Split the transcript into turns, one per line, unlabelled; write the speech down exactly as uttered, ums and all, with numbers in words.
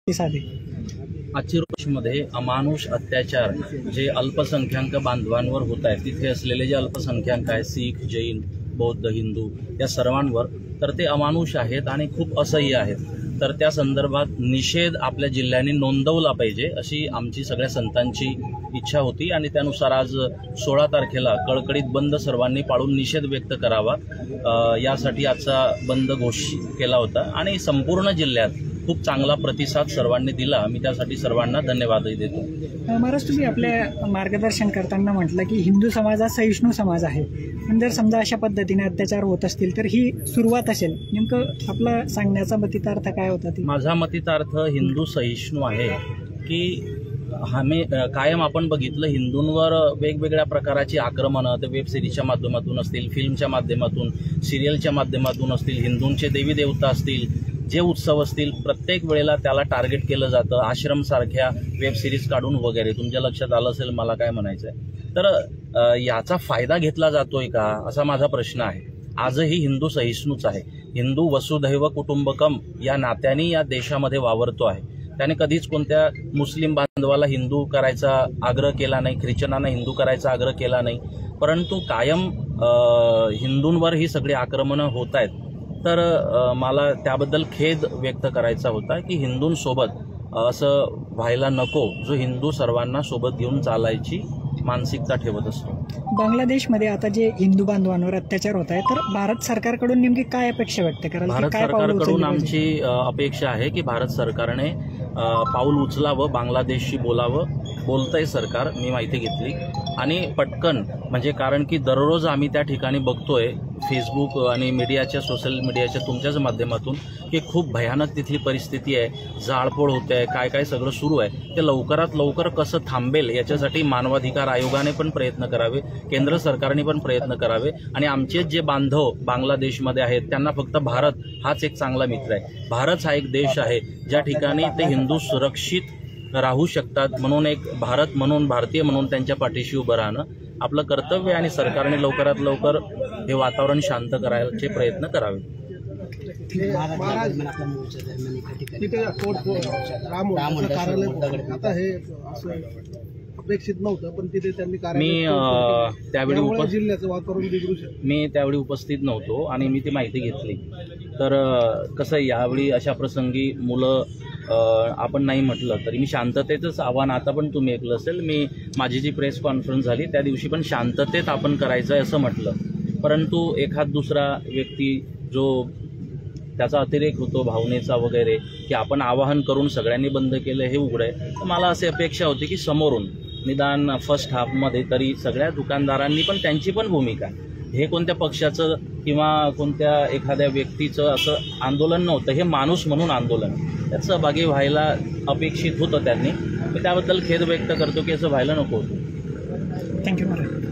आचिरोशमध्ये अमानुष अत्याचार जे अल्पसंख्याक बांधवांवर होत आहेत, तिथे असलेले जे अल्पसंख्याक आहेत, शीख, जैन, बौद्ध, हिंदू या सर्वांवर, तर ते अमानुष आहेत आणि खूप असह्य आहेत. तर त्या संदर्भात निषेध आपल्या जिल्ह्याने नोंदवला पाहिजे अशी आमची सगळ्या संतांची इच्छा होती आणि त्यानुसार आज सोळा तारखेला कळकळीत बंद सर्वांनी पाळून निषेध व्यक्त करावा यासाठी आजचा बंद घोषित केला होता आणि संपूर्ण जिल्ह्यात खूप चांगला प्रतिसाद सर्वांनी दिला. मी त्यासाठी सर्वांना धन्यवादही देतो.
महाराज, तुम्ही आपल्या मार्गदर्शन करताना म्हटलं की हिंदू समाज हा सहिष्णू समाज आहे, पण जर समजा अशा पद्धतीने अत्याचार होत असतील तर ही सुरुवात असेल, नेमकं आपला सांगण्याचा मतितार्थ काय होता? ती
माझा मतितार्थ हिंदू सहिष्णू आहे की आम्ही कायम आपण बघितलं हिंदूंवर वेगवेगळ्या प्रकारची आक्रमणं ते वेब सिरीजच्या माध्यमातून असतील, फिल्मच्या माध्यमातून, सिरियलच्या माध्यमातून असतील, हिंदूंचे देवी देवता असतील, जे उत्सव असतील, प्रत्येक वेळेला त्याला टार्गेट केलं जातं. आश्रमसारख्या वेब सिरीज काढून वगैरे. तुमच्या लक्षात आलं असेल मला काय म्हणायचं आहे. तर याचा फायदा घेतला जातोय का असा माझा प्रश्न आहे. आजही हिंदू सहिष्णूच आहे. हिंदू वसुधैव कुटुंबकम या नात्याने या देशामध्ये वावरतो आहे. त्याने कधीच कोणत्या मुस्लिम बांधवाला हिंदू करायचा आग्रह केला नाही, ख्रिश्चनांना हिंदू करायचा आग्रह केला नाही. परंतु कायम हिंदूंवर ही सगळी आक्रमणं होत आहेत. तर मला त्याबद्दल खेद व्यक्त करायचा होता की हिंदूंसोबत असं व्हायला नको, जो हिंदू सर्वांना सोबत घेऊन चालायची मानसिकता ठेवत असतो.
बांगलादेशमध्ये आता जे हिंदू बांधवांवर अत्याचार होत आहे, तर भारत सरकारकडून नेमकी काय अपेक्षा व्यक्त कराल?
भारत सरकारकडून आमची अपेक्षा आहे की भारत सरकारने पाऊल उचलावं, बांगलादेशशी बोलावं. बोलतंय सरकार, मी माहिती घेतली आणि पटकन, म्हणजे कारण की दररोज आम्ही त्या ठिकाणी बघतोय फेसबुक आणि मीडियाच्या, सोशल मीडियाच्या तुमच्याच माध्यमातून की खूप भयानक तिथली परिस्थिती आहे, जाळपोळ होते आहे, काय काय सगळं सुरू आहे. ते लवकरात लवकर कसं थांबेल याच्यासाठी मानवाधिकार आयोगाने पण प्रयत्न करावे, केंद्र सरकारने पण प्रयत्न करावे आणि आमचे जे बांधव बांगलादेशमध्ये आहेत त्यांना फक्त भारत हाच एक चांगला मित्र आहे. भारत हा एक देश आहे ज्या ठिकाणी ते हिंदू सुरक्षित राहू शकतात. म्हणून एक भारत म्हणून, भारतीय म्हणून त्यांच्या पाठीशी उभं राहणं आपलं कर्तव्य आणि सरकारने लवकरात लवकर हे वातावरण शांत करायचे प्रयत्न करावे.
अपेक्षित नव्हतं, पण तिथे त्यांनी
मी त्यावेळी
जिल्ह्याचं वातावरण बिघडू शकतं.
मी त्यावेळी उपस्थित नव्हतो आणि मी ती माहिती घेतली. तर कसं यावेळी अशा प्रसंगी मुलं आपण नाही म्हटलं तरी मी शांततेचंच आव्हान, आता पण तुम्ही ऐकलं असेल, मी माझी जी प्रेस कॉन्फरन्स झाली त्या दिवशी पण शांततेत आपण करायचं आहे असं म्हटलं. परंतु एखाद दुसरा व्यक्ती जो त्याचा अतिरेक होतो भावनेचा वगैरे, की आपण आवाहन करून सगळ्यांनी बंद केलं हे उघड आहे. तर मला अशी अपेक्षा होती की समोरून निदान फर्स्ट हाफमध्ये तरी सगळ्या दुकानदारांनी पण त्यांची पण भूमिका, हे कोणत्या पक्षाचं किंवा कोणत्या एखाद्या व्यक्तीचं असं आंदोलन नव्हतं, हे माणूस म्हणून आंदोलन, त्यात सहभागी व्हायला अपेक्षित होतं त्यांनी. मी त्याबद्दल खेद व्यक्त करतो की असं व्हायला नको होतं.
थँक्यू महाराज.